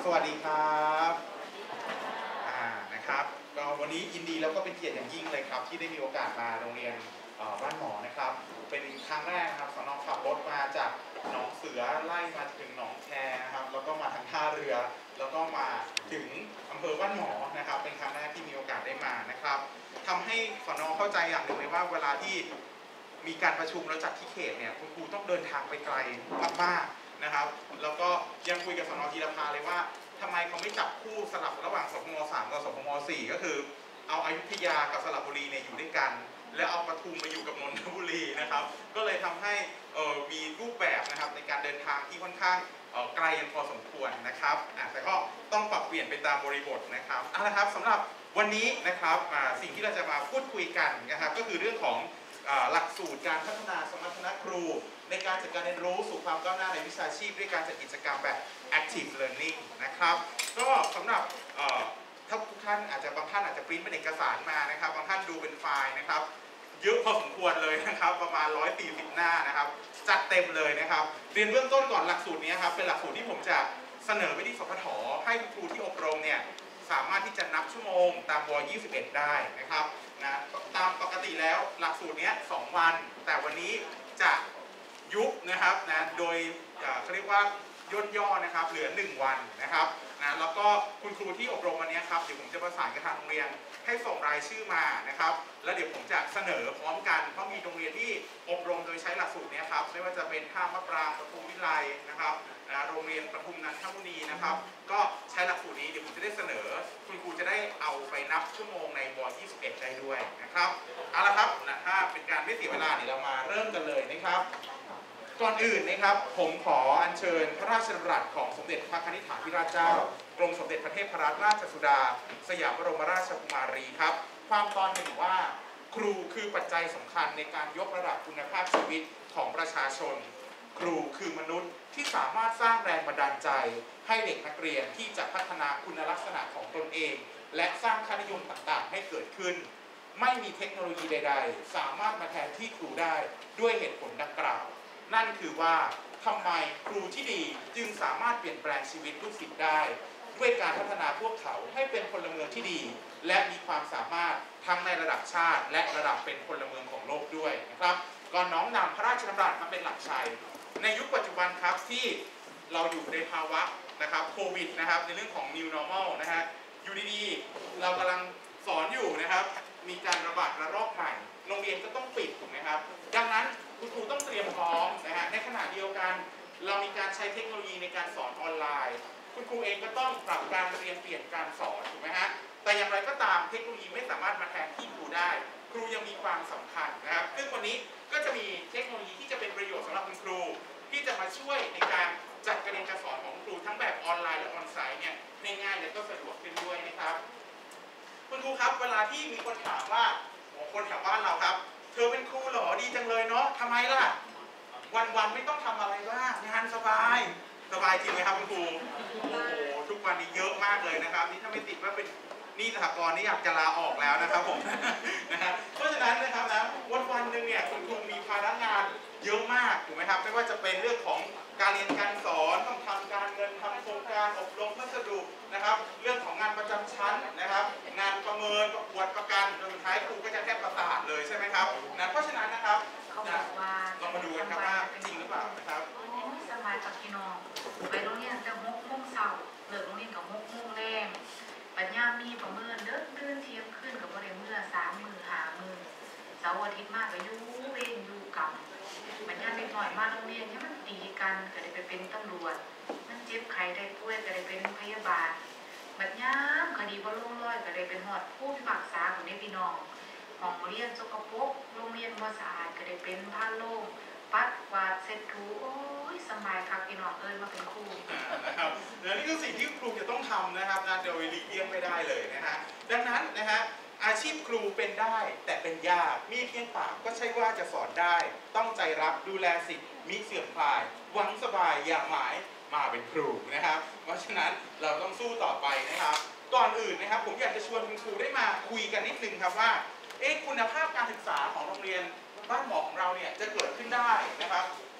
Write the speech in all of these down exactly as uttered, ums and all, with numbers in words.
สวัสดีครับอ่านะครับก็วันนี้ยินดีแล้วก็เป็นเกียรติอย่างยิ่งเลยครับที่ได้มีโอกาสมาโรงเรียนบ้านหมอนะครับเป็นครั้งแรกครับสนองขับรถมาจากหนองเสือไล่มาถึงหนองแคนะครับแล้วก็มาทางท่าเรือแล้วก็มาถึงอำเภอบ้านหมอนะครับเป็นครั้งแรกที่มีโอกาสได้มานะครับทำให้สนเข้าใจอย่างหนึ่งเลยว่าเวลาที่มีการประชุมแล้วจัดที่เขตเนี่ยคุณครูต้องเดินทางไปไกลมากๆนะครับแล้วก็ยังคุยกับสนทีรพาเลยว่าทำไมเขาไม่จับคู่สลับระหว่างสพมสามกับสพมสี่ก็คือเอาอยุธยากับสระบุรีเนี่ยอยู่ด้วยกันแล้วเอาปทุมมาอยู่กับนนทบุรีนะครับก็เลยทำให้มีรูปแบบนะครับในการเดินทางที่ค่อนข้างไกลกันพอสมควรนะครับแต่ก็ต้องปรับเปลี่ยนไปตามบริบทนะครับเอาละครับสำหรับวันนี้นะครับสิ่งที่เราจะมาพูดคุยกันนะครับก็คือเรื่องของหลักสูตรการพัฒนาสมรรถนะครูในการจัดการเรียนรู้สู่ความก้าวหน้าในวิชาชีพด้วยการจัดกิจกรรมแบบ active learning นะครับก็สำหรับถ้าทุกท่านอาจจะบางท่านอาจจะปริ้นเป็นเอกสารมานะครับบางท่านดูเป็นไฟล์นะครับเยอะพอสมควรเลยนะครับประมาณหนึ่งร้อยสี่สิบหน้านะครับจัดเต็มเลยนะครับเรียนเบื้องต้นก่อนหลักสูตรนี้ครับเป็นหลักสูตรที่ผมจะเสนอไปที่สพทให้ครูที่อบรมเนี่ยสามารถที่จะนับชั่วโมงตามวยี่สิบเอ็ดได้นะครับนะตามปกติแล้วหลักสูตรนี้สองวันแต่วันนี้จะยุบนะครับนะโดยเขาเรียกว่าย่นย่อนะครับเหลือหนึ่งวันนะครับนะแล้วก็คุณครูที่อบรมวันนี้ครับเดี๋ยวผมจะประสานกับทางโรงเรียนให้ส่งรายชื่อมานะครับแล้วเดี๋ยวผมจะเสนอพร้อมกันเพราะมีโรงเรียนที่อบรมโดยใช้หลักสูตรนี้ครับไม่ว่าจะเป็นท่ามะปรางปทุมวิไลนะครับนะโรงเรียนปทุมนันทบุรีนะครับก็ใช้หลักสูตรนี้เดี๋ยวผมจะได้เสนอคุณครูจะได้เอาไปนับชั่วโมงในวยี่สิบเอ็ดได้ด้วยนะครับเอาละครับนะถ้าเป็นการไม่เสียเวลาเดี๋ยวเรามาเริ่มกันเลยนะครับก่อนอื่นนะครับผมขออัญเชิญพระราชดำรัสของสมเด็จพระนิธิถาธิราชเจ้ากรมสมเด็จพระเทพรัตนราชสุดาสยามบรมราชกุมารีครับความตอนหนึ่งว่าครูคือปัจจัยสำคัญในการยกระดับคุณภาพชีวิตของประชาชนครูคือมนุษย์ที่สามารถสร้างแรงบันดาลใจให้เด็กนักเรียนที่จะพัฒนาคุณลักษณะของตนเองและสร้างค่านิยมต่างๆให้เกิดขึ้นไม่มีเทคโนโลยีใดๆสามารถมาแทนที่ครูได้ด้วยเหตุผลดังกล่าวนั่นคือว่าทำไมครูที่ดีจึงสามารถเปลี่ยนแปลงชีวิตลูกศิษย์ได้ด้วยการพัฒนาพวกเขาให้เป็นพลเมืองที่ดีและมีความสามารถทั้งในระดับชาติและระดับเป็นพลเมืองของโลกด้วยนะครับก่อนน้อมนำพระราชดำรัสมาเป็นหลักชัยในยุคปัจจุบันครับที่เราอยู่ในภาวะนะครับโควิดนะครับในเรื่องของ New Normal นะฮะอยู่ดีๆเรากำลังสอนอยู่นะครับมีการระบาดระลอกใหม่โรงเรียนก็ต้องปิดถูกไหมครับดังนั้นคุณครูต้องเตรียมพร้อมนะฮะในขณะเดียวกันเรามีการใช้เทคโนโลยีในการสอนออนไลน์คุณครูเองก็ต้องปรับการเรียนเปลี่ยนการสอนถูกไหมฮะแต่อย่างไรก็ตามเทคโนโลยีไม่สามารถมาแทนที่ครูได้ครูยังมีความสำคัญนะครับซึ่งวันนี้ก็จะมีเทคโนโลยีที่จะเป็นประโยชน์สำหรับคุณครูที่จะมาช่วยในการจัดการเรียนการสอนของครูทั้งแบบออนไลน์และออนไซต์เนี่ยง่ายๆและก็สะดวกขึ้นด้วยนะครับคุณครูครับเวลาที่มีคนถามว่าคนแถวบ้านเราครับเธอเป็นครูเหรอดีจังเลยเนาะทำไมล่ะวันๆไม่ต้องทำอะไรบ้างงานสบายสบายจริงไหมครับคุณครูโอ้โหทุกวันนี้เยอะมากเลยนะครับนี่ถ้าไม่ติดว่าเป็นนี่สหกรณ์นี่อยากจะลาออกแล้วนะครับผมนะครับเพราะฉะนั้นนะครับนะวันวันหนึ่งเนี่ยคุณครูมีภาระงานเยอะมากถูกไหมครับไม่ว่าจะเป็นเรื่องของการเรียนการสอนต้องทำการเงินทำโครงการอบรมพัสดุนะครับเรื่องของงานประจำชั้นนะครับงานประเมินประกวดประกันสุดท้ายครูก็จะแทบประสาทเลยใช่ไหมครับนะเพราะฉะนั้นนะครับเรามาดูกันครับว่าจริงหรือเปล่านะครับสบายกับพี่น้องไปโรงเรียนแต่หกโมงเช้าเลิกโรงเรียนกับหกโมงแรงปัญญามีประเมินเดินเดินเทียมขึ้นกับประเดี๋ยวเมื่อสามมือหามือเสาร์อาทิตย์มากไปยู่เร่งยู่กับปัญญาเล็กหน่อยมาโรงเรียนที่มันตีกันก็ได้ไปเป็นตำรวจมันเจ็บไข้ได้ป่วยก็ได้เป็นพยาบาลปัญญาคดีว่าล่วงลอยก็ได้เป็นหอดผู้พิพากษาของเด็กพี่น้องของเรียนสกปรกโรงเรียนว่าสะอาดก็ได้เป็นผ้าโล่งปัดกวาดเช็ดถูโอ้ยสบายครับพี่น้องเอ้ยมาเป็นครูนะครับและนี่คือสิ่งที่ครูจะต้องทำนะครับนะโดยหลีกเลี่ยงไม่ได้เลยนะฮะดังนั้นนะฮะอาชีพครูเป็นได้แต่เป็นยากมีเพียงปากก็ใช่ว่าจะสอนได้ต้องใจรักดูแลสิทธิ์มิเสื่อมคลายหวังสบายอย่าหมายมาเป็นครูนะครับเพราะฉะนั้นเราต้องสู้ต่อไปนะครับก่อนอื่นนะครับผมอยากจะชวนคุณครูได้มาคุยกันนิดนึงครับว่าเอ๊ะคุณภาพการศึกษาของโรงเรียนบ้านหมอของเราเนี่ยจะเกิดขึ้นได้นะครับ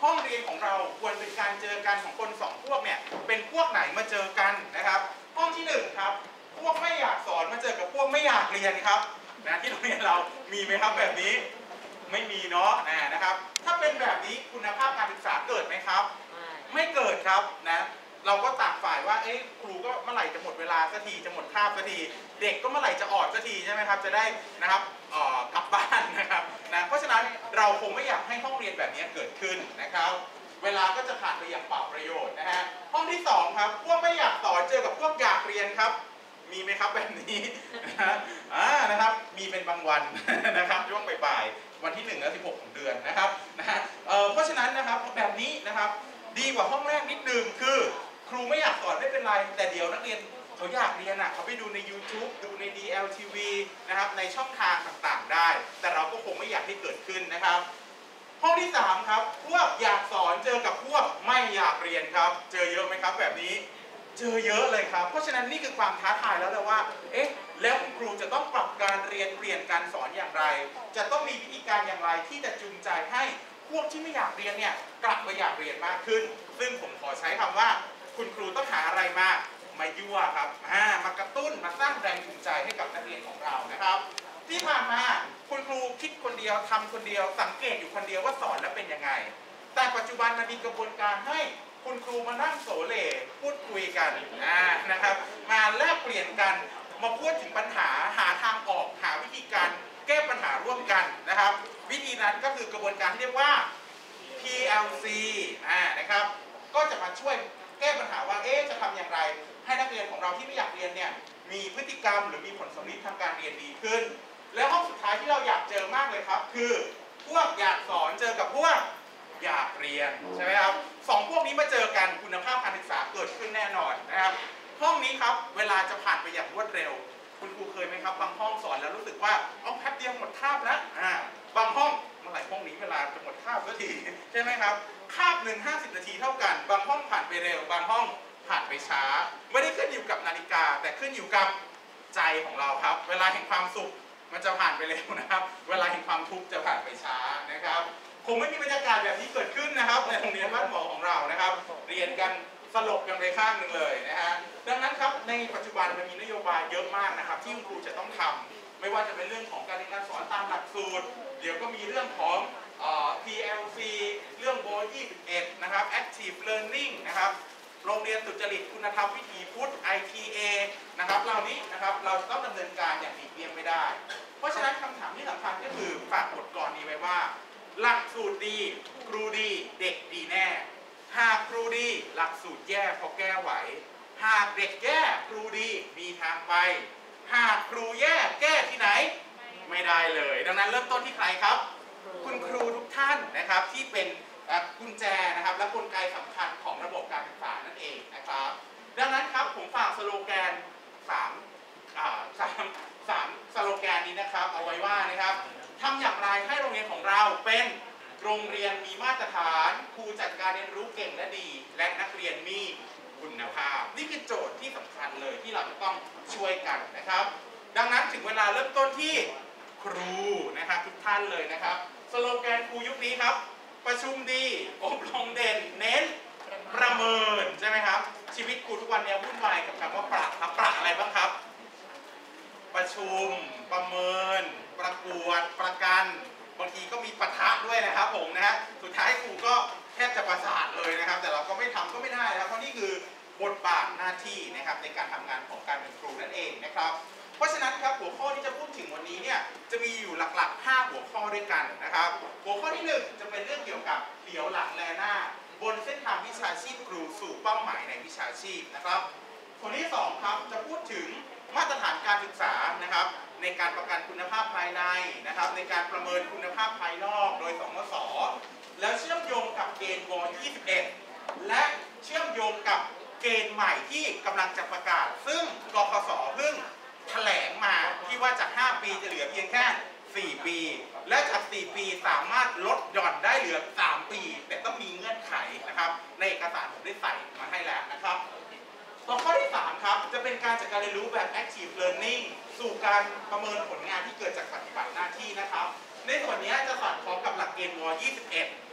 ห้องเรียนของเราควรเป็นการเจอกันของคนสองพวกเนี่ยเป็นพวกไหนมาเจอกันนะครับห้องที่หนึ่งครับพวกไม่อยากสอนมาเจอกับพวกไม่อยากเรียนครับนะที่โรงเรียนเรามีไหมครับแบบนี้ไม่มีเนาะนะครับถ้าเป็นแบบนี้คุณภาพการศึกษาเกิดไหมครับไม่เกิดครับนะเราก็ต่างฝ่ายว่าเอ๊ะครูก็เมื่อไหร่จะหมดเวลาสักทีจะหมดคาบสักทีเด็กก็เมื่อไหร่จะออดสักทีใช่ไหมครับจะได้นะครับเอ่อกลับบ้านนะครับนะเพราะฉะนั้นเราคงไม่อยากให้ห้องเรียนแบบนี้เกิดขึ้นนะครับเวลาก็จะผ่านไปอย่างเปล่าประโยชน์นะฮะห้องที่สองครับพวกไม่อยากสอนเจอกับพวกอยากเรียนครับมีไหมครับแบบนี้อ่านะครับมีเป็นบางวันนะครับช่วงบ่ายๆวันที่หนึ่งและสิบหกของเดือนนะครับนะฮะเอ่อเพราะฉะนั้นนะครับแบบนี้นะครับดีกว่าห้องแรกนิดนึงคือครูไม่อยากสอนไม่เป็นไรแต่เดี๋ยวนักเรียนเขาอยากเรียนอ่ะเขาไปดูใน ยูทูบ ดูใน ดี แอล ที วี นะครับในช่องทางต่างๆได้แต่เราก็คงไม่อยากให้เกิดขึ้นนะครับห้องที่สามครับพวกอยากสอนเจอกับพวกไม่อยากเรียนครับเจอเยอะไหมครับแบบนี้เจอเยอะเลยครับเพราะฉะนั้นนี่คือความท้าทายแล้วเลยว่าเอ๊ะแล้วคุณครูจะต้องปรับการเรียนเปลี่ยนการสอนอย่างไรจะต้องมีวิธีการอย่างไรที่จะจูงใจให้พวกที่ไม่อยากเรียนเนี่ยกลับมาอยากเรียนมากขึ้นซึ่งผมขอใช้คำว่าคุณครูต้องหาอะไรมามายั่วครับมากระตุ้นมาสร้างแรงจูงใจให้กับนักเรียนของเรานะครับที่ผ่านมาคุณครูคิดคนเดียวทำคนเดียวสังเกตอยู่คนเดียวว่าสอนแล้วเป็นยังไงแต่ปัจจุบันมันมีกระบวนการให้คุณครูมานั่งโสเลพูดคุยกันนะครับมาแลกเปลี่ยนกันมาพูดถึงปัญหาหาทางออกหาวิธีการแก้ปัญหาร่วมกันนะครับวิธีนั้นก็คือกระบวนการที่เรียกว่า พี แอล ซี อ่านะครับก็จะมาช่วยแก้ปัญหาว่าเอ๊ะจะทำอย่างไรให้นักเรียนของเราที่ไม่อยากเรียนเนี่ยมีพฤติกรรมหรือมีผลสำลิดทางการเรียนดีขึ้นแล้วห้องสุดท้ายที่เราอยากเจอมากเลยครับคือพวกอยากสอนเจอกับพวกอยากเรียนใช่ไหมครับสองพวกนี้มาเจอกันคุณภาพการศึกษาเกิดขึ้นแน่นอนนะครับห้องนี้ครับเวลาจะผ่านไปอย่างรวดเร็วคุณครูเคยไหมครับบางห้องสอนแล้วรู้สึกว่าเอาแป๊บเดียวหมดคาบแล้วอ่าบางห้องเมื่อไหร่ห้องนี้เวลาจะหมดคาบสักทีใช่ไหมครับคาบหนึ่งห้าสิบนาทีเท่ากันบางห้องผ่านไปเร็วบางห้องผ่านไปช้าไม่ได้ขึ้นอยู่กับนาฬิกาแต่ขึ้นอยู่กับใจของเราครับเวลาแห่งความสุขมันจะผ่านไปเร็วนะครับเวลาแห่งความทุกข์จะผ่านไปช้านะครับคงไม่มีบรรยากาศแบบนี้เกิดขึ้นนะครับในโรงเรียนบ้านหมอของเรานะครับเรียนกันสลบกันไปข้างหนึ่งเลยนะฮะดังนั้นครับในปัจจุบันมันมีนโยบายเยอะมากนะครับที่คุณครูจะต้องทำไม่ว่าจะเป็นเรื่องของการเรียนการสอนตามหลักสูตรเดี๋ยวก็มีเรื่องของ พี แอล ซี เรื่องโบยี่สิบเอ็ดนะครับ Active Learning นะครับโรงเรียนสุจริตคุณธรรมวิถีพุทธ ไอ ที เอ นะครับเหล่านี้นะครับเราต้องดำเนินการอย่างหลีกเลี่ยงไม่ได้เพราะฉะนั้นคำถามที่สำคัญก็คือฝากบทกลอนนี้ไว้ว่าหลักสูตรดีครูดีเด็กดีแน่หากครูดีหลักสูตรแย่พอแก้ไหวหากเด็กแย่ครูดีมีทางไปหากครูแย่แก้ที่ไหนไม่ได้เลยดังนั้นเริ่มต้นที่ใครครับคุณครูทุกท่านนะครับที่เป็นกุญแจนะครับและกลไกสำคัญของระบบการศึกษานั่นเองนะครับดังนั้นครับผมฝากสโลแกนสามอ่าสามสามสโลแกนนี้นะครับเอาไว้ว่านะครับทำอย่างไรให้โรงเรียนของเราเป็นโรงเรียนมีมาตรฐานครูจัดการเรียนรู้เก่งและดีและนักเรียนมีคุณภาพนี่คือโจทย์ที่สำคัญเลยที่เราจะต้องช่วยกันนะครับดังนั้นถึงเวลาเริ่มต้นที่ครูนะครับทุกท่านเลยนะครับสโลแกนครูยุคนี้ครับประชุมดีอบรมเด่นเน้นประเมินใช่ไหมครับชีวิตครูทุกวันนี้วุ่นวายกับคำว่าประครับประอะไรบ้างครับประชุมประเมินประกวดประกันบางทีก็มีปะทะด้วยนะครับผมนะฮะสุดท้ายครูก็แทบจะประสาทเลยนะครับแต่เราก็ไม่ทำก็ไม่ได้นะครับเพราะนี่คือบทบาทหน้าที่นะครับในการทำงานของการเป็นครูนั่นเองนะครับเพราะฉะนั้นครับหัวข้อที่จะพูดถึงวันนี้เนี่ยจะมีอยู่หลักๆห้าหัวข้อด้วยกันนะครับหัวข้อที่หนึ่งจะเป็นเรื่องเกี่ยวกับเหลียวหลังแลหน้าบนเส้นทางวิชาชีพครูสู่เป้าหมายในวิชาชีพนะครับส่วนที่สองครับจะพูดถึงมาตรฐานการศึกษานะครับในการประกันคุณภาพภายในนะครับในการประเมินคุณภาพภายนอกโดยสมศ.แล้วเชื่อมโยงกับเกณฑ์วยี่สิบเอ็ดและเชื่อมโยงกับเกณฑ์ใหม่ที่กำลังจะประกาศซึ่งกคส.เพิ่งแถลงมาที่ว่าจากห้าปีจะเหลือเพียงแค่สี่ปีและจากสี่ปีสามารถลดหย่อนได้เหลือสามปีแต่ต้องมีเงื่อนไขนะครับในเอกสารผมได้ใส่มาให้แล้วนะครับต่อข้อที่สามครับจะเป็นการจัดการเรียนรู้แบบ Active Learning สู่การประเมินผลงานที่เกิดจากปฏิบัติหน้าที่นะครับในส่วนนี้จะสอดคล้องกับหลักเกณฑ์วยี่สิบเอ็ด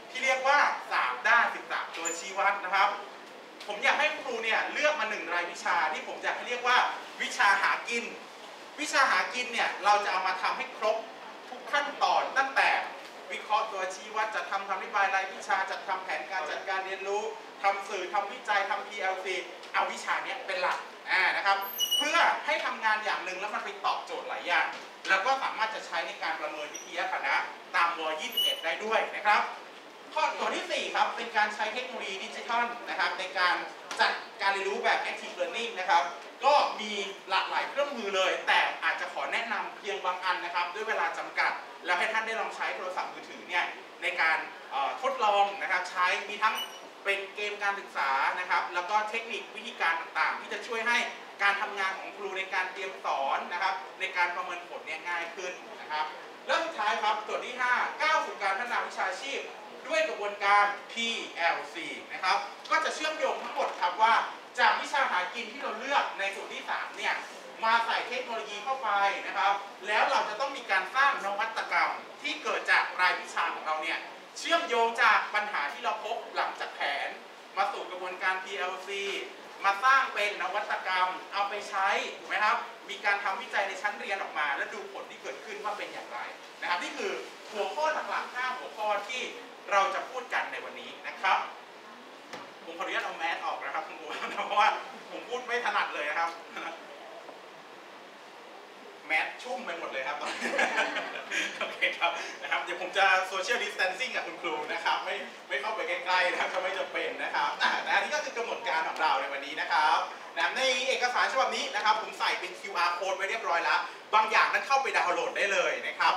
ที่เรียกว่าสามด้านสิบสามตัวชี้วัดนะครับผมอยากให้ครูเนี่ยเลือกมาหนึ่งรายวิชาที่ผมอยากให้เรียกว่าวิชาหากินวิชาหากินเนี่ยเราจะเอามาทำให้ครบทุกขั้นตอนตั้งแต่วิเคราะห์ตัวชี้วัดจัดทำคำอธิบายรายวิชาจัดทำแผนการจัดการเรียนรู้ทำสื่อทำวิจัยทำ พี แอล ซี เอาวิชานี้เป็นหลักอ่านะครับเพื่อให้ทำงานอย่างหนึ่งแล้วมันไปตอบโจทย์หลายอย่างแล้วก็สามารถจะใช้ในการประเมินวิทยาคณะตามวยี่สิบเอ็ดได้ด้วยนะครับข้อตัวที่สี่ครับเป็นการใช้เทคโนโลยีดิจิทัลนะครับในการจัดการเรียนรู้แบบ Active Learning นะครับก็มีหลากหลายเครื่องมือเลยแต่อาจจะขอแนะนำเพียงบางอันนะครับด้วยเวลาจำกัดแล้วให้ท่านได้ลองใช้โทรศัพท์มือถือเนี่ยในการทดลองนะครับใช้มีทั้งเป็นเกมการศึกษานะครับแล้วก็เทคนิควิธีการต่างๆที่จะช่วยให้การทำงานของครูในการเตรียมสอนนะครับในการประเมินผลเนี่ยง่ายขึ้นนะครับแล้วสุดท้ายครับตัวที่ห้าก้าวสู่การพัฒนาวิชาชีพด้วยกระบวนการ พี แอล ซี นะครับก็จะเชื่อมโยงทั้งหมดครับว่าจากวิชาหากินที่เราเลือกในส่วนที่สามเนี่ยมาใส่เทคโนโลยีเข้าไปนะครับแล้วเราจะต้องมีการสร้างนวัตกรรมที่เกิดจากรายวิชาของเราเนี่ยเชื่อมโยงจากปัญหาที่เราพบหลังจากแผนมาสู่กระบวนการ พี แอล ซี มาสร้างเป็นนวัตกรรมเอาไปใช้ถูกไหมครับมีการทำวิจัยในชั้นเรียนออกมาและดูผลที่เกิดขึ้นว่าเป็นอย่างไรนะครับนี่คือหัวข้อหลักๆห้าหัวข้อที่เราจะพูดกันในวันนี้นะครับผมขออนุญาตเอาแมสออกนะครับคุณครูเพราะว่าผมพูดไม่ถนัดเลยนะครับแมสชุ่มไปหมดเลยครับโอเคครับนะครับเดี๋ยวผมจะโซเชียลดิสแทนซิ่งกับคุณครูนะครับไม่ไม่เข้าไปใกล้ๆนะครับถ้าไม่จำเป็นนะครับอ่านะนี่ก็คือกำหนดการของเราในวันนี้นะครับนะในเอกสารฉบับนี้นะครับผมใส่เป็น คิว อาร์ code ไว้เรียบร้อยแล้วบางอย่างนั้นเข้าไปดาวน์โหลดได้เลยนะครับ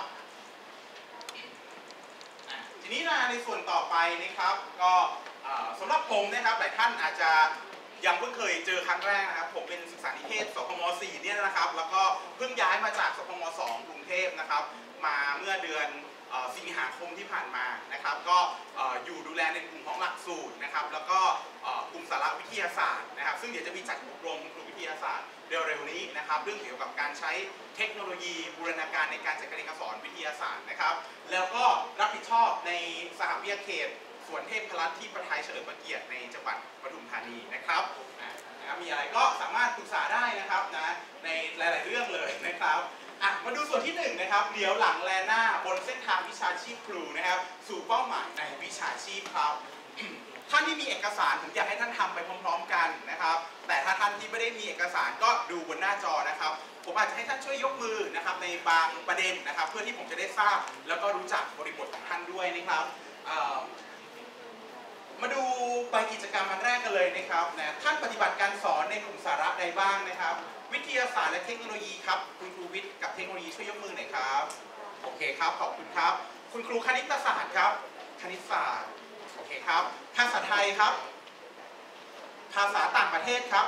ทีนี้นะในส่วนต่อไปนะครับก็สำหรับผมนะครับหลายท่านอาจจะยังเพิ่งเคยเจอครั้งแรกนะครับผมเป็นศึกษานิเทศสพมสี่เนี่ยนะครับแล้วก็เพิ่งย้ายมาจากสพมสองกรุงเทพนะครับมาเมื่อเดือนสิงหาคมที่ผ่านมานะครับก็อยู่ดูแลในกลุ่มของหลักสูตรนะครับแล้วก็กลุ่มสาระวิทยาศาสตร์นะครับซึ่งเดี๋ยวจะมีจัดอบรมกลุ่มวิทยาศาสตร์เร็วๆนี้นะครับเรื่องเกี่ยวกับการใช้เทคโนโลยีบูรณาการในการจัดการเรียนการสอนวิทยาศาสตร์นะครับแล้วก็รับผิดชอบในสหวิทยาเขตสวนเทพรัตน์ที่ประทายเฉลิมพระเกียรติในจังหวัดปทุมธานีนะครับนะครับมีอะไรก็สามารถปรึกษาได้นะครับนะในหลายๆเรื่องเลยนะครับอ่ะมาดูส่วนที่หนึ่งนะครับเดี๋ยวหลังแลหน้าบนเส้นทางวิชาชีพครูนะครับสู่เป้าหมายในวิชาชีพครับท่านที่มีเอกสารผมอยากให้ท่านทำไปพร้อมๆกันนะครับแต่ถ้าท่านที่ไม่ได้มีเอกสารก็ดูบนหน้าจอนะครับผมอาจจะให้ท่านช่วยยกมือนะครับในบางประเด็นนะครับเพื่อที่ผมจะได้ทราบแล้วก็รู้จักบริบทของท่านด้วยนะครับมาดูใบกิจกรรมอันแรกกันเลยนะครับนะท่านปฏิบัติการสอนในกลุ่มสาระใดบ้างนะครับวิทยาศาสตร์และเทคโนโลยีครับคุณครูวิทย์กับเทคโนโลยีช่วยยกมือหน่อยครับโอเคครับขอบคุณครับคุณครูคณิตศาสตร์ครับคณิตศาสตร์โอเคครับภาษาไทยครับภาษาต่างประเทศครับ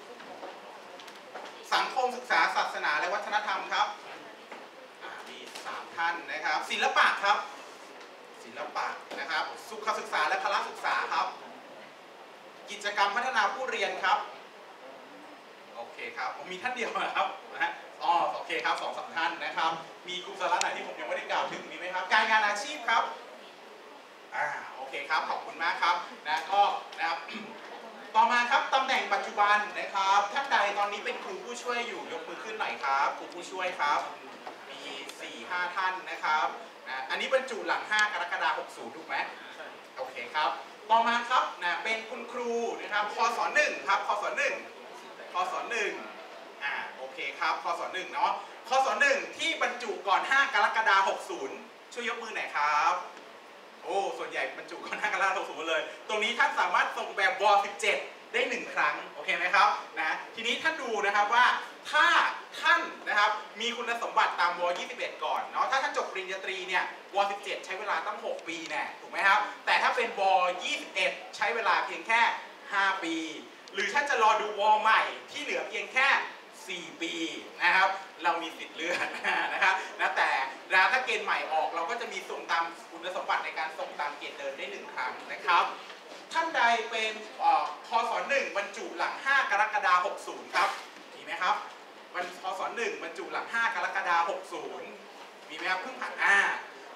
สังคมศึกษาศาสนาและวัฒนธรรมครับมีสามท่านนะครับศิลปะครับศิลปะนะครับสุขศึกษาและพละศึกษาครับกิจกรรมพัฒนาผู้เรียนครับโอเคครับผมมีท่านเดียวนะครับนะฮะอ๋อโอเคครับสองสามท่านนะครับมีกลุ่มสาระไหนที่ผมยังไม่ได้กล่าวถึงมีไหมครับการงานอาชีพครับอ่าโอเคครับขอบคุณมากครับนะก็นะครับ ต่อมาครับตำแหน่งปัจจุบันนะครับท่านใดตอนนี้เป็นครูผู้ช่วยอยู่ยกมือขึ้นหน่อยครับครูผู้ช่วยครับมี สี่ห้า ท่านนะครับอันนี้บรรจุหลังห้ากรกฎาคมหกสิบถูกไหมโอเคครับต่อมาครับนะเป็นคุณครูนะครับคศหนึ่งครับคศหนึ่งคศหนึ่งอ่าโอเคครับคศหนึ่งเนาะคศหนึ่งที่บรรจุก่อนห้ากรกฎาคมหกสิบช่วยยกมือหน่อยครับโอ้ส่วนใหญ่บรรจุก่อนห้ากรกฎาคมหกสิบเลยตรงนี้ท่านสามารถส่งแบบวสิบเจ็ดได้หนึ่งครั้งโอเคไหมครับนะทีนี้ท่านดูนะครับว่าถ้าท่านนะครับมีคุณสมบัติตามวยี่สิบเอ็ดก่อนเนาะถ้าท่านจบปริญญาตรีเนี่ยวสิบเจ็ดใช้เวลาตั้งหกปีแน่ถูกไหมครับแต่ถ้าเป็นวยี่สิบเอ็ดใช้เวลาเพียงแค่ห้าปีหรือท่านจะรอดูวใหม่ที่เหลือเพียงแค่สี่ปีนะครับเรามีสิทธิ์เลือกนะครับนะแต่ถ้าเกณฑ์ใหม่ออกเราก็จะมีส่งตามคุณสมบัติในการส่งตามเกณฑ์เดิมได้หนึ่งครั้งนะครับท่านใดเป็นคศหนึ่งบรรจุหลังห้ากรกฎาคมหกสิบครับมีไหมครับวันคศหนึ่งบรรจุหลังห้ากรกฎาคมหกสิบมีไหมครับเพิ่งผ่านอ่า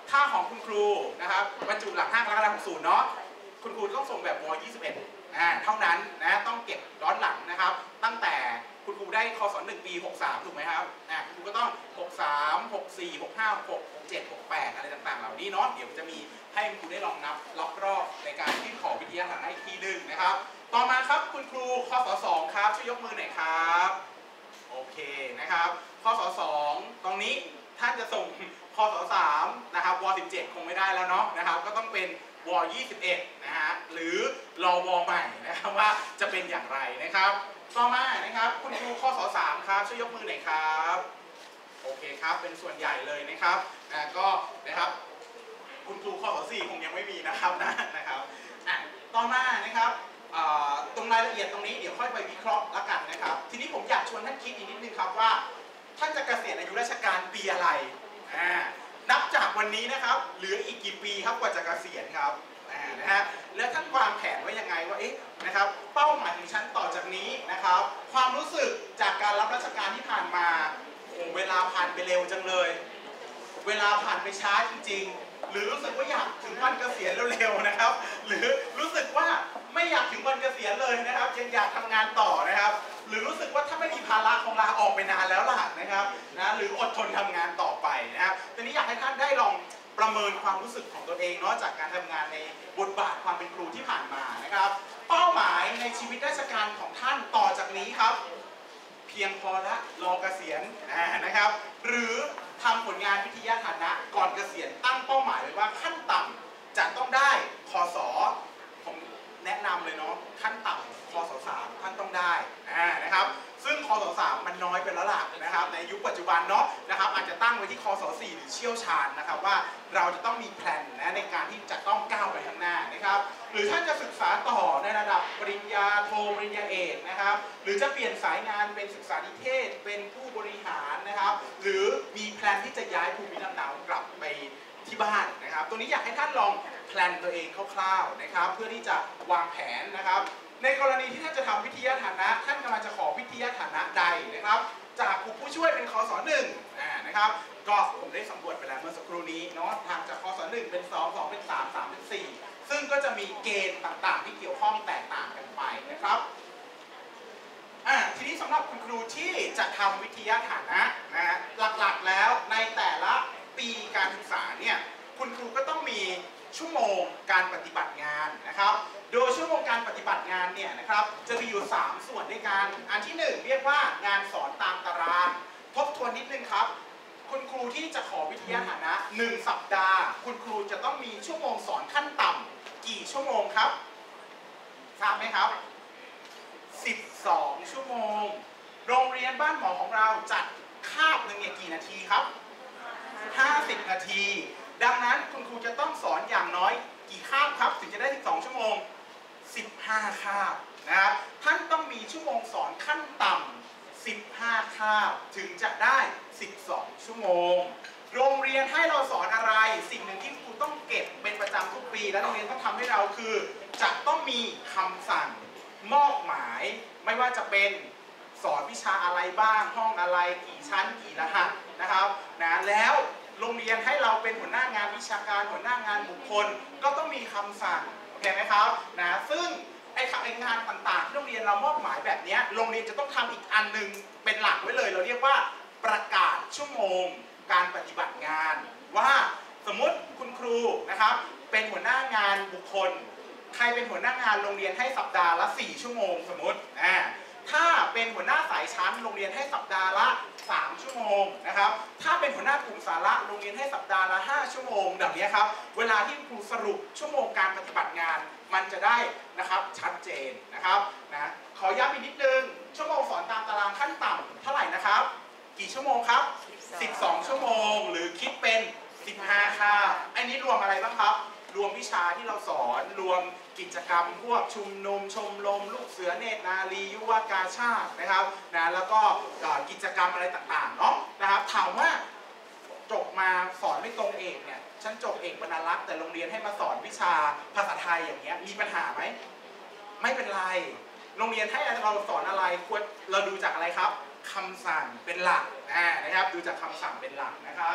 ถ้าของคุณครูนะครับบรรจุหลังห้ากรกฎาคมหกสิบเนาะคุณครูต้องส่งแบบวยี่สิบเอ็ดอ่าเท่านั้นนะต้องเก็บย้อนหลังนะครับตั้งแต่คุณครูได้คศหนึ่งปีหกสามถูกไหมครับอ่าคุณครูก็ต้องหกสามหกสี่หกห้าหกหกเจ็ดหกแปดอะไรต่างๆเหล่านี้เนาะเดี๋ยวจะมีให้คุณครูได้ลองนับรอบรอบในการยื่นขอวิทยาฐานะอีกทีหนึ่งนะครับต่อมาครับคุณครูคศสองครับช่วยยกมือหน่อยครับโอเคนะครับคศสองตรงนี้ท่านจะส่งคศสามนะครับวสิบเจ็ดคงไม่ได้แล้วเนาะนะครับก็ต้องเป็นวยี่สิบเอ็ดนะฮะหรือรอวใหม่นะครับว่าจะเป็นอย่างไรนะครับต่อมานะครับคุณครูคศสามครับช่วยยกมือหน่อยครับโอเคครับเป็นส่วนใหญ่เลยนะครับนะก็นะครับคุณครูคศสี่คงยังไม่มีนะครับนะนะครับอ่ะต่อมานะครับตรงรายละเอียดตรงนี้เดี๋ยวค่อยไปวิเคราะห์แล้วกันนะครับทีนี้ผมอยากชวนท่านคิดอีกนิดนึงครับว่าท่านจะเกษียณอายุราชการปีอะไรอ่านับจากวันนี้นะครับเหลืออีกกี่ปีครับกว่าจะเกษียณครับอ่านะฮะแล้วท่านวางแผนไว้ยังไงว่าเอ๊ะนะครับเป้าหมายของฉันต่อจากนี้นะครับความรู้สึกจากการรับราชการที่ผ่านมาโอ้เวลาผ่านไปเร็วจังเลยเวลาผ่านไปช้าจริงๆหรือรู้สึกว่าอยากถึงวันเกษียณเร็วๆนะครับหรือรู้สึกว่าไม่อยากถึงวันเกษียณเลยนะครับยังอยากทำงานต่อนะครับหรือรู้สึกว่าถ้าไม่มีภาระคงลาออกไปนานแล้วล่ะนะครับนะหรืออดทนทำงานต่อไปนะครับทีนี้อยากให้ท่านได้ลองประเมินความรู้สึกของตัวเองเนาะจากการทำงานในบทบาทความเป็นครูที่ผ่านมานะครับเป้าหมายในชีวิตราชการของท่านต่อจากนี้ครับเพียงพอละรอเกษียณนะครับหรือทำผลงานวิทยาฐานะก่อนเกษียณตั้งเป้าหมายไว้ว่าขั้นต่ำจะต้องได้คศผมแนะนำเลยเนาะขั้นต่ำคศสามท่านต้องได้นะครับซึ่งคศสามมันน้อยไปแล้วล่ะนะครับในยุคปัจจุบันเนาะนะครับอาจจะตั้งไว้ที่คศสี่หรือเชี่ยวชาญนะครับว่าเราจะต้องมีแผนนะในการที่จะต้องก้าวไปข้างหน้านะครับหรือท่านจะศึกษาต่อในระดับปริญญาโทปริญญาเอกนะครับหรือจะเปลี่ยนสายงานเป็นศึกษานิเทศเป็นผู้บริหารนะครับหรือมีแผนที่จะย้ายภูมิลำเนากลับไปที่บ้านนะครับตัวนี้อยากให้ท่านลองแพลนตัวเองคร่าวๆนะครับเพื่อที่จะวางแผนนะครับในกรณีที่ท่านจะทำวิทยาฐานะท่านกำลังจะขอวิทยาฐานะใดนะครับจากครูผู้ช่วยเป็นคศหนึ่งนะครับก็ผมได้สำรวจไปแล้วเมื่อสักครู่นี้เนาะทางจากคศหนึ่งเป็นสอง สองเป็นสาม สามเป็นสี่ซึ่งก็จะมีเกณฑ์ต่างๆที่เกี่ยวข้องแตกต่างกันไปนะครับอ่าทีนี้สำหรับคุณครูที่จะทำวิทยาฐานะนะฮะหลักๆแล้วในแต่ละปีการศึกษาเนี่ยคุณครูก็ต้องมีชั่วโมงการปฏิบัติงานนะครับโดยชั่วโมงการปฏิบัติงานเนี่ยนะครับจะมีอยู่สามส่วนด้วยกันอันที่หนึ่งเรียกว่างานสอนตามตารางทบทวนนิดนึงครับคุณครูที่จะขอวิทยาฐานะหนึ่งสัปดาห์คุณครูจะต้องมีชั่วโมงสอนขั้นต่ำกี่ชั่วโมงครับทราบไหมครับสิบสองชั่วโมงโรงเรียนบ้านหมอของเราจัดคาบหนึ่งเนี่ยกี่นาทีครับห้าสิบนาทีดังนั้นคุณครูจะต้องสอนอย่างน้อยกี่คาบครับถึงจะได้สิบสองชั่วโมงสิบห้าคาบนะครับท่านต้องมีชั่วโมงสอนขั้นต่ำสิบห้าคาบถึงจะได้สิบสองชั่วโมงโรงเรียนให้เราสอนอะไรสิ่งหนึ่งที่ครูต้องเก็บเป็นประจำทุกปีและโรงเรียนต้องทำให้เราคือจะต้องมีคำสั่งมอบหมายไม่ว่าจะเป็นสอนวิชาอะไรบ้างห้องอะไรกี่ชั้นกี่รหัสนะครับนะแล้วโรงเรียนให้เราเป็นหัวหน้างานวิชาการหัวหน้างานบุคคลก็ต้องมีคำสั่งโอเคไหมครับนะซึ่งไอ้งานต่างๆที่โรงเรียนเรามอบหมายแบบนี้โรงเรียนจะต้องทำอีกอันหนึ่งเป็นหลักไว้เลยเราเรียกว่าประกาศชั่วโมงการปฏิบัติงานว่าสมมติคุณครูนะครับเป็นหัวหน้างานบุคคลใครเป็นหัวหน้างานโรงเรียนให้สัปดาห์ละสี่ชั่วโมงสมมติอ่าถ้าเป็นหัวหน้าสายชั้นโรงเรียนให้สัปดาห์ละสามชั่วโมงนะครับถ้าเป็นหัวหน้ากลุ่มสาระโรงเรียนให้สัปดาห์ละห้าชั่วโมงแบบนี้ครับเวลาที่ครูสรุปชั่วโมงการปฏิบัติงานมันจะได้นะครับชัดเจนนะครับนะขอย้ำอีกนิดนึงชั่วโมงสอนตามตารางขั้นต่ำเท่าไหร่นะครับกี่ชั่วโมงครับสิบสองชั่วโมงหรือคิดเป็นสิบห้าคาบอันนี้รวมอะไรบ้างครับรวมวิชาที่เราสอนรวมกิจกรรมพวกชุมนุมชมรมลูกเสือเนตรนารียุวกาชาตินะครับนะแล้วก็กิจกรรมอะไรต่างๆเนาะนะครับถามว่าจบมาสอนไม่ตรงเอกเนี่ยฉันจบเอกบรรณารักษ์แต่โรงเรียนให้มาสอนวิชาภาษาไทยอย่างเงี้ยมีปัญหาไหมไม่เป็นไรโรงเรียนให้เราสอนอะไรควรเราดูจากอะไรครับคำสั่งเป็นหลักนะครับดูจากคำสั่งเป็นหลักนะครับ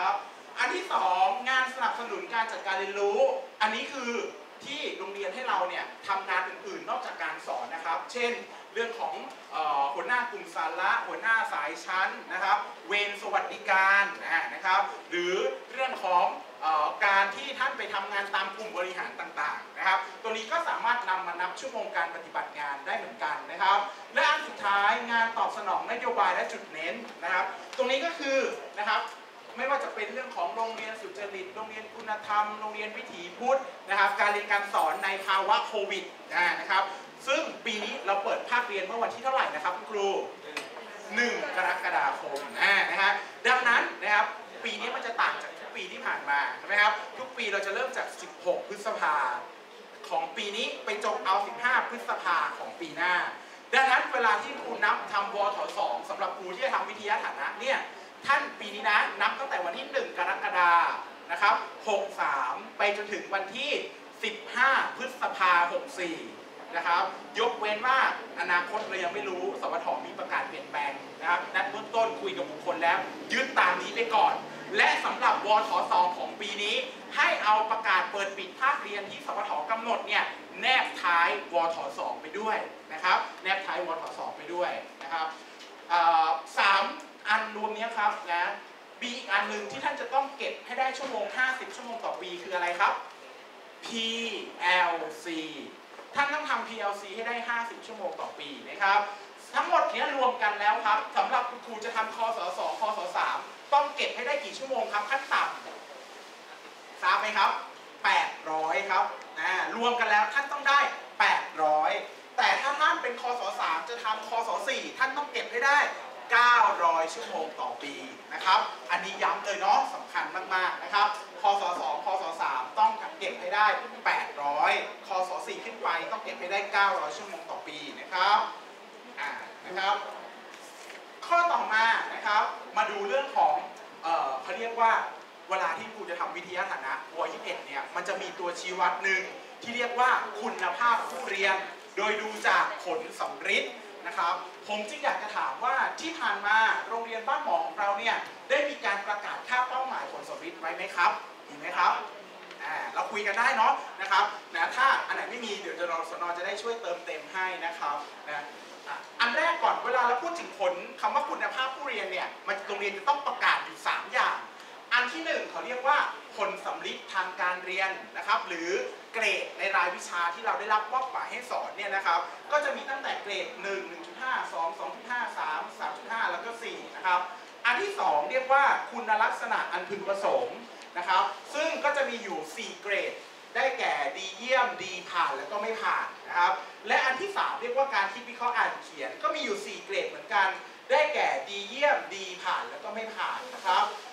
อันที่สองงานสนับสนุนการจัดการเรียนรู้อันนี้คือที่โรงเรียนให้เราเนี่ยทำงานอื่นๆนอกจากการสอนนะครับเช่นเรื่องของเอ่อหัวหน้ากลุ่มสาระหัวหน้าสายชั้นนะครับเวรสวัสดิการนะครับหรือเรื่องของเอ่อการที่ท่านไปทำงานตามกลุ่มบริหารต่างๆนะครับตัวนี้ก็สามารถนำมานับชั่วโมงการปฏิบัติงานได้เหมือนกันนะครับและอันสุดท้ายงานตอบสนองนโยบายและจุดเน้นนะครับตรงนี้ก็คือนะครับไม่ว่าจะเป็นเรื่องของโรงเรียนสุจริตโรงเรียนคุณธรรมโรงเรียนวิถีพุทธนะครับการเรียนการสอนในภาวะโควิดนะครับซึ่งปีนี้เราเปิดภาคเรียนเมื่อวันที่เท่าไหร่นะครับคุณครูหนึ่งกรกฎาคมนะฮะดังนั้นนะครับปีนี้มันจะต่างจากทุกปีที่ผ่านมาใช่ไหมครับทุกปีเราจะเริ่มจากสิบหกพฤษภาของปีนี้ไปจบเอาสิบห้าพฤษภาของปีหน้าดังนั้นเวลาที่ครูนับทำวทสองสำหรับครูที่จะทำวิทยาฐานะเนี่ยท่านปีนี้นะนับตั้งแต่วันที่หนึ่งกรกฎาคมนะครับหกสามไปจนถึงวันที่สิบห้าพฤษภาหกสี่นะครับยกเว้นว่าอนาคตเรายังไม่รู้สวทมีประกาศเปลี่ยนแปลงนะครับนัดเบื้องต้นคุยกับบุคคลแล้วยึดตามนี้ไปก่อนและสำหรับวทสองของปีนี้ให้เอาประกาศเปิดปิดภาคเรียนที่สวทกำหนดเนี่ยแนบท้ายวทสองไปด้วยนะครับแนบท้ายวทสองไปด้วยนะครับสามอันรวมนี้ครับนะมีอีกอันหนึ่งที่ท่านจะต้องเก็บให้ได้ชั่วโมงห้าสิบชั่วโมงต่อปีคืออะไรครับ พี แอล ซี ท่านต้องทำ พี แอล ซี ให้ได้ห้าสิบชั่วโมงต่อปีนะครับทั้งหมดนี้รวมกันแล้วครับสำหรับคุณครูจะทำคศสองคศสามต้องเก็บให้ได้กี่ชั่วโมงครับขั้นต่ำทราบไหมครับแปดร้อยครับนะรวมกันแล้วท่านต้องได้แปดร้อยแต่ถ้าท่านเป็นคศสามจะทำคศสี่ท่านต้องเก็บให้ได้เก้าร้อยชั่วโมงต่อปีนะครับอันนี้ย้ำเลยเนาะสำคัญมากๆนะครับคศสองคศสามต้องเก็บให้ได้แปดร้อยคศสี่ขึ้นไปต้องเก็บให้ได้เก้าร้อยชั่วโมงต่อปีนะครับอ่านะครับข้อต่อมานะครับมาดูเรื่องของเอ่อเขาเรียกว่าเวลาที่ครูจะทำวิทยาฐานะวยี่สิบเอ็ดเนี่ยมันจะมีตัวชี้วัดหนึ่งที่เรียกว่าคุณภาพผู้เรียนโดยดูจากผลสัมฤทธิ์นะครับผมจึงอยากจะถามว่าที่ผ่านมาโรงเรียนบ้านหมอของเราเนี่ยได้มีการประกาศค่าเป้าหมายผลสัมฤทธิ์ไว้ไหมครับมีไหมครับอ่าเราคุยกันได้เนาะนะครับนะถ้าอันไหนไม่มีเดี๋ยวจะรอสนจะได้ช่วยเติมเต็มให้นะครับนะอันแรกก่อนเวลาเราพูดถึงผลคำว่าคุณภาพผู้เรียนเนี่ยมันโรงเรียนจะต้องประกาศอยู่สามอย่างอันที่หนึ่งเขาเรียกว่าผลสัมฤทธิ์ทางการเรียนนะครับหรือเกรดในรายวิชาที่เราได้รับมอบหมายให้สอนเนี่ยนะครับก็จะมีตั้งแต่เกรดหนึ่ง หนึ่งจุดห้า สอง สองจุดห้า สาม สามจุดห้า แล้วก็สี่นะครับอันที่สองเรียกว่าคุณลักษณะอันพึงประสงค์นะครับซึ่งก็จะมีอยู่สี่เกรดได้แก่ดีเยี่ยมดีผ่านแล้วก็ไม่ผ่านนะครับและอันที่สามเรียกว่าการคิดวิเคราะห์อ่านเขียนก็มีอยู่สี่เกรดเหมือนกันได้แก่ดีเยี่ยมดีผ่านแล้วก็ไม่ผ่านนะครับ